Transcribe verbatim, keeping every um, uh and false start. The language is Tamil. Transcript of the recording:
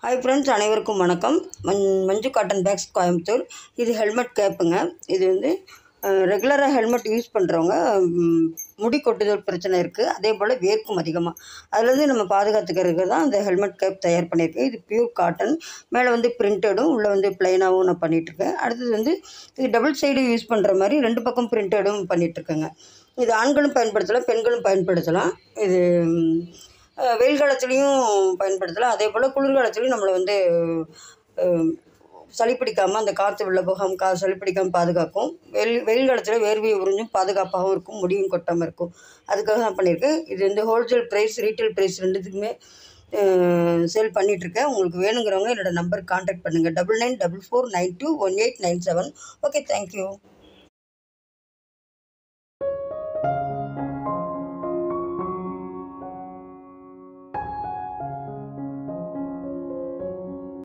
ஹாய் ஃப்ரெண்ட்ஸ், அனைவருக்கும் வணக்கம். மஞ் மஞ்சு காட்டன் பேக்ஸ் கோயம்புத்தூர். இது ஹெல்மெட் கேப்புங்க. இது வந்து ரெகுலராக ஹெல்மெட் யூஸ் பண்ணுறவங்க முடி கொட்டுதல் பிரச்சனை இருக்குது, அதே போல் வேர்க்கும் அதிகமாக. அதுலேருந்து நம்ம பாதுகாத்துக்கிறதுக்கு தான் இந்த ஹெல்மெட் கேப் தயார் பண்ணியிருக்கேன். இது பியூர் காட்டன், மேலே வந்து பிரிண்டடும் உள்ளே வந்து ப்ளைனாகவும் நான் பண்ணிகிட்ருக்கேன். அடுத்தது வந்து இது டபுள் சைடு யூஸ் பண்ணுற மாதிரி ரெண்டு பக்கம் பிரிண்டடும் பண்ணிகிட்ருக்கேங்க. இது ஆண்களும் பயன்படுத்தலாம், பெண்களும் பயன்படுத்தலாம். இது வெயில் காலத்துலேயும் பயன்படுத்தலாம், அதே போல் குளிர்காலத்துலேயும் நம்மளை வந்து சளி பிடிக்காமல், அந்த காற்று உள்ள போகாமல் கா சளி பிடிக்காமல் பாதுகாக்கும். வெயில் வெயில் காலத்தில் வேர்வையை உறிஞ்சும் பாதுகாப்பாகவும் இருக்கும், முடியும் கொட்டாமல் இருக்கும். அதுக்காக நான் பண்ணியிருக்கேன். இது வந்து ஹோல்சேல் ப்ரைஸ், ரீட்டைல் ப்ரைஸ் ரெண்டுத்துக்குமே சேல் பண்ணிகிட்ருக்கேன். உங்களுக்கு வேணுங்கிறவங்க என்னோடய நம்பருக்கு கான்டாக்ட் பண்ணுங்கள். Double nine double four nine two one eight nine seven. Okay, thank you.